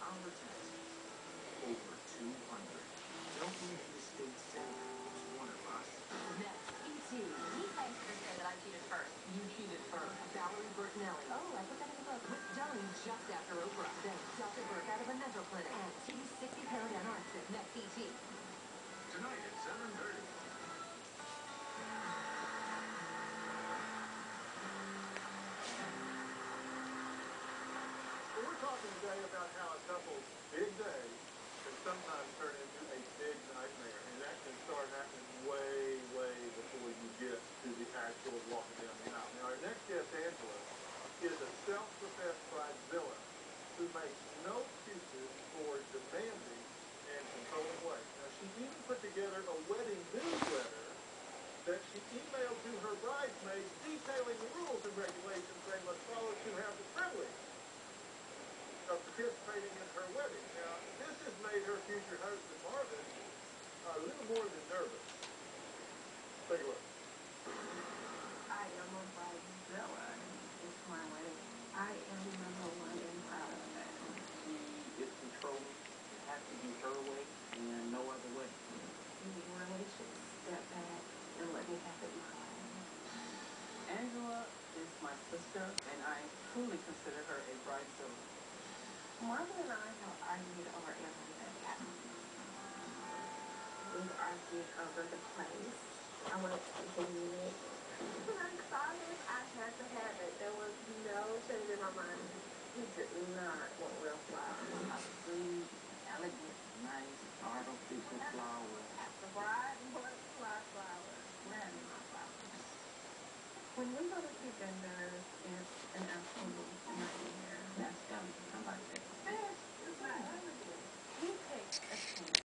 our test. Over 200. Don't make mistakes safe. It's one of us. Next, E.T. He claims to this day that I cheated first. You cheated first. Valerie Bertinelli. Oh, I put that in the book. Was done just after Oprah. Then Delta Burke out of a mental clinic. And he's 60-pound anorexic. Next, E.T. Tonight at 7:30. We're talking today about how a couple's big day can sometimes turn into a big nightmare, and that can start happening way, way before you get to the actual walking down the aisle. Now, our next guest, Angela, is a self-professed bridezilla who makes no excuses for demanding and controlling ways. Now, she even put together a wedding newsletter that she emailed to her bridesmaids detailing the rules and regulations they must follow to have the privilege of participating in her wedding. Now, this has made her future husband, Marvin, a little more than nervous. Take a look. I am a bridezilla. It's my wedding. I am number one and proud of that. She is controlling. It has to be her way and no other way. You really should step back and let me have it my way. Angela is my sister, and I truly consider her a bridezilla. Marvin and I have argued over everything. We've argued over the place. I want it to be unique. When I saw this, I had to have it. There was no change in my mind. He did not want real flowers. Sweet, elegant, nice, artificial flowers. The bride